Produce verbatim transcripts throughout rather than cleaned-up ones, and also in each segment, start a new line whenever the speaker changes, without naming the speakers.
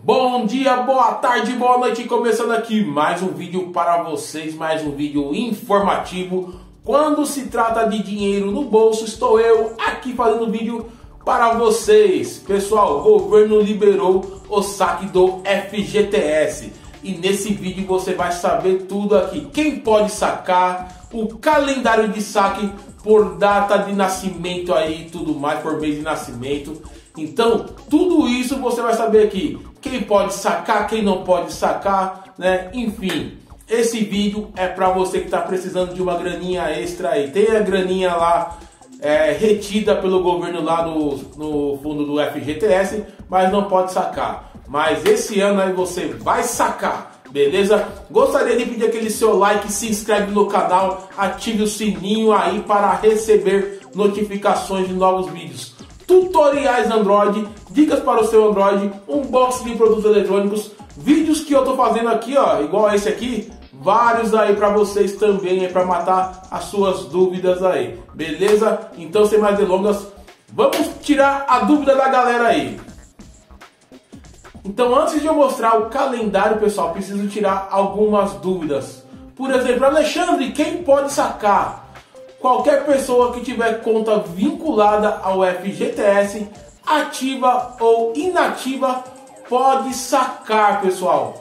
Bom dia, boa tarde, boa noite, começando aqui mais um vídeo para vocês, mais um vídeo informativo. Quando se trata de dinheiro no bolso, estou eu aqui fazendo vídeo para vocês. Pessoal, o governo liberou o saque do F G T S e nesse vídeo você vai saber tudo aqui. Quem pode sacar, o calendário de saque por data de nascimento aí, tudo mais, por mês de nascimento. Então, tudo isso você vai saber aqui. Quem pode sacar, quem não pode sacar, né? Enfim, esse vídeo é para você que está precisando de uma graninha extra aí. Tem a graninha lá é, retida pelo governo lá no, no fundo do F G T S, mas não pode sacar. Mas esse ano aí você vai sacar, beleza? Gostaria de pedir aquele seu like, se inscreve no canal, ative o sininho aí para receber notificações de novos vídeos. Tutoriais Android, dicas para o seu Android, unboxing de produtos eletrônicos, vídeos que eu tô fazendo aqui, ó, igual esse aqui, vários aí para vocês também, é para matar as suas dúvidas aí, beleza? Então, sem mais delongas, vamos tirar a dúvida da galera aí. Então, antes de eu mostrar o calendário, pessoal, preciso tirar algumas dúvidas. Por exemplo, Alexandre, quem pode sacar? Qualquer pessoa que tiver conta vinculada ao F G T S, ativa ou inativa, pode sacar, pessoal.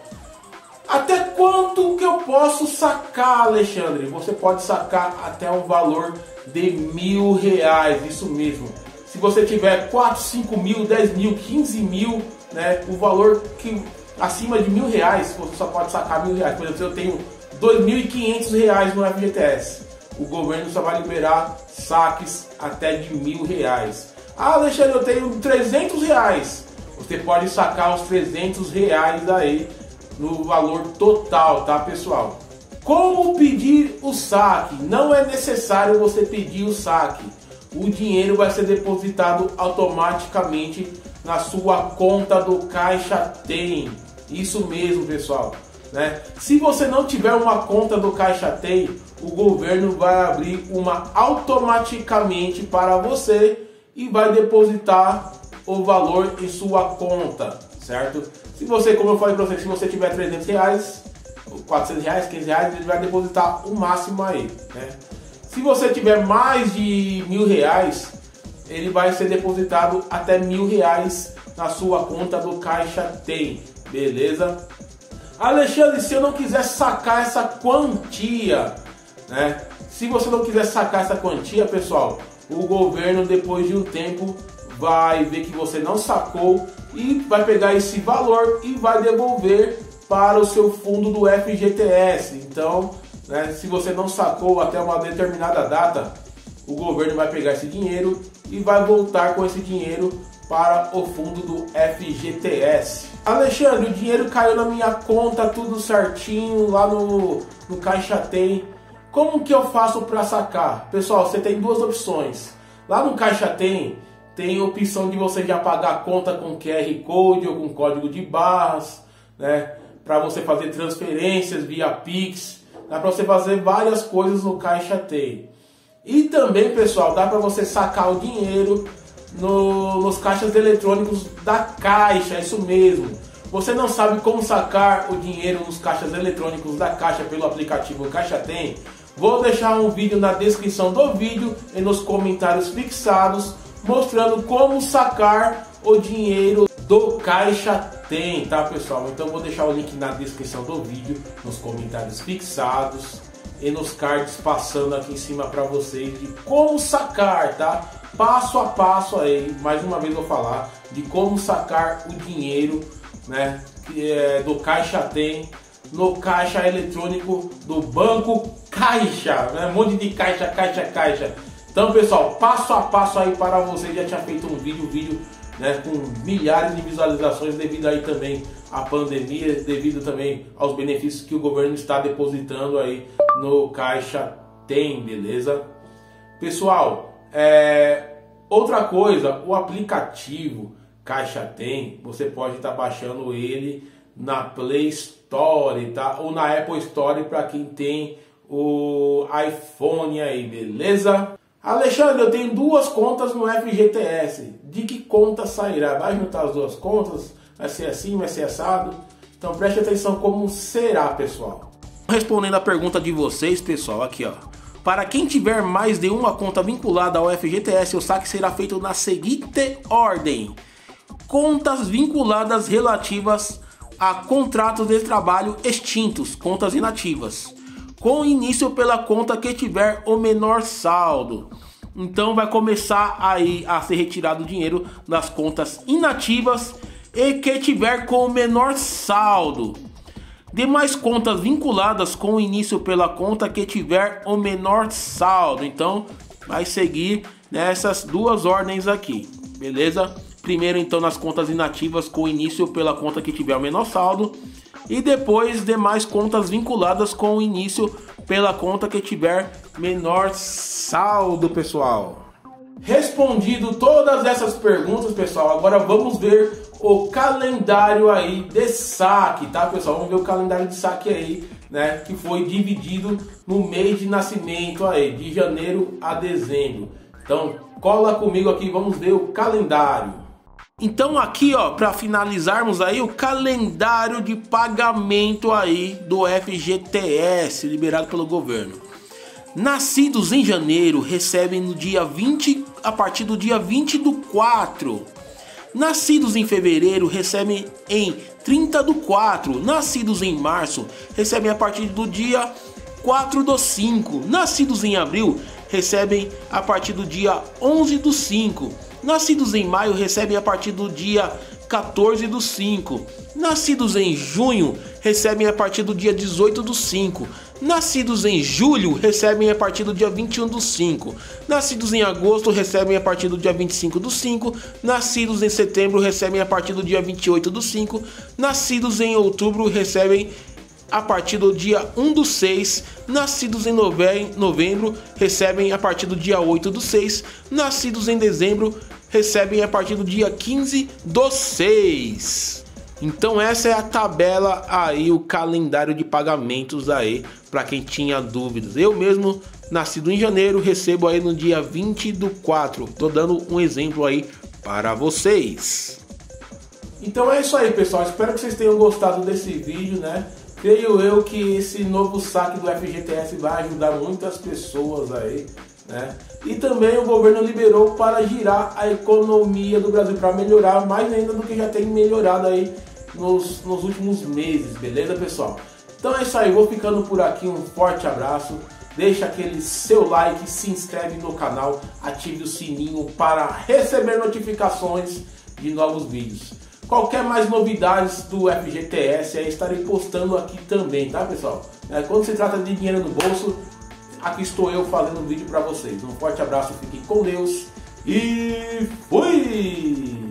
Até quanto que eu posso sacar, Alexandre? Você pode sacar até um valor de mil reais, isso mesmo. Se você tiver quatro, cinco mil, dez mil, quinze mil, né, o valor que acima de mil reais, você só pode sacar mil reais. Por exemplo, se eu tenho dois mil e quinhentos reais no F G T S. O governo só vai liberar saques até de mil reais. Ah, Alexandre, eu tenho trezentos reais. Você pode sacar os trezentos reais aí no valor total, tá, pessoal? Como pedir o saque? Não é necessário você pedir o saque. O dinheiro vai ser depositado automaticamente na sua conta do Caixa Tem. Isso mesmo, pessoal. Né? Se você não tiver uma conta do Caixa Tem, o governo vai abrir uma automaticamente para você e vai depositar o valor em sua conta, certo? Se você, como eu falei para você, se você tiver trezentos reais, quatrocentos reais, quinhentos reais, ele vai depositar o máximo aí, né? Se você tiver mais de mil reais, ele vai ser depositado até mil reais na sua conta do Caixa Tem, beleza? Alexandre, se eu não quiser sacar essa quantia, né? Se você não quiser sacar essa quantia, pessoal, o governo depois de um tempo vai ver que você não sacou e vai pegar esse valor e vai devolver para o seu fundo do F G T S. Então, né, se você não sacou até uma determinada data, o governo vai pegar esse dinheiro e vai voltar com esse dinheiro para o fundo do F G T S. Alexandre, o dinheiro caiu na minha conta, tudo certinho, lá no, no Caixa Tem. Como que eu faço para sacar? Pessoal, você tem duas opções. Lá no Caixa Tem, tem a opção de você já pagar a conta com Q R Code ou com código de barras, né? Para você fazer transferências via Pix. Dá para você fazer várias coisas no Caixa Tem. E também, pessoal, dá para você sacar o dinheiro no, nos caixas eletrônicos da Caixa, isso mesmo. Você não sabe como sacar o dinheiro nos caixas eletrônicos da Caixa pelo aplicativo Caixa Tem? Vou deixar um vídeo na descrição do vídeo e nos comentários fixados mostrando como sacar o dinheiro do Caixa Tem, tá, pessoal? Então vou deixar o link na descrição do vídeo, nos comentários fixados e nos cards passando aqui em cima para vocês de como sacar, tá? Passo a passo aí, mais uma vez vou falar de como sacar o dinheiro, né, é, do Caixa Tem no caixa eletrônico do Banco Caixa, né? Um monte de caixa, caixa, caixa. Então, pessoal, passo a passo aí para você. Já tinha feito um vídeo, vídeo, né, com milhares de visualizações devido aí também à pandemia, devido também aos benefícios que o governo está depositando aí no Caixa Tem, beleza? Pessoal, é, outra coisa, o aplicativo Caixa Tem, você pode estar baixando ele na Play Store, tá? Ou na Apple Store para quem tem o iPhone aí, beleza? Alexandre, eu tenho duas contas no F G T S. De que conta sairá? Vai juntar as duas contas? vai ser assim, vai ser assado. Então preste atenção como será, pessoal. Respondendo a pergunta de vocês, pessoal, aqui ó. Para quem tiver mais de uma conta vinculada ao F G T S, o saque será feito na seguinte ordem: contas vinculadas relativas a contratos de trabalho extintos, contas inativas, com início pela conta que tiver o menor saldo. Então vai começar aí a ser retirado o dinheiro das contas inativas e que tiver com o menor saldo. Demais contas vinculadas com início pela conta que tiver o menor saldo. Então vai seguir nessas duas ordens aqui, beleza? Primeiro então nas contas inativas com início pela conta que tiver o menor saldo. E depois demais contas vinculadas com início pela conta que tiver menor saldo, pessoal. Respondido todas essas perguntas, pessoal, agora vamos ver o calendário aí de saque, tá, pessoal? Vamos ver o calendário de saque aí, né, que foi dividido no mês de nascimento aí, de janeiro a dezembro. Então, cola comigo aqui, vamos ver o calendário. Então aqui, ó, para finalizarmos aí o calendário de pagamento aí do F G T S liberado pelo governo. Nascidos em janeiro recebem no dia vinte, a partir do dia vinte do quatro. Nascidos em fevereiro recebem em trinta do quatro. Nascidos em março recebem a partir do dia quatro do cinco. Nascidos em abril recebem a partir do dia onze do cinco. Nascidos em maio recebem a partir do dia quatorze do cinco. Nascidos em junho recebem a partir do dia dezoito do cinco. Nascidos em julho recebem a partir do dia vinte e um do cinco. Nascidos em agosto recebem a partir do dia vinte e cinco do cinco. Nascidos em setembro recebem a partir do dia vinte e oito do cinco. Nascidos em outubro recebem a partir do dia um do seis. Nascidos em novembro recebem a partir do dia oito do seis. Nascidos em dezembro recebem a partir do dia quinze do seis. Então essa é a tabela aí, o calendário de pagamentos aí, para quem tinha dúvidas. Eu mesmo, nascido em janeiro, recebo aí no dia vinte do quatro. Tô dando um exemplo aí para vocês. Então é isso aí, pessoal. Espero que vocês tenham gostado desse vídeo, né? Creio eu que esse novo saque do F G T S vai ajudar muitas pessoas aí, né? E também o governo liberou para girar a economia do Brasil, para melhorar mais ainda do que já tem melhorado aí nos, nos últimos meses, beleza, pessoal? Então é isso aí, vou ficando por aqui, um forte abraço, deixa aquele seu like, se inscreve no canal, ative o sininho para receber notificações de novos vídeos. Qualquer mais novidades do F G T S aí estarei postando aqui também, tá, pessoal? Quando se trata de dinheiro no bolso, aqui estou eu fazendo um vídeo para vocês. Um forte abraço, fiquem com Deus e fui!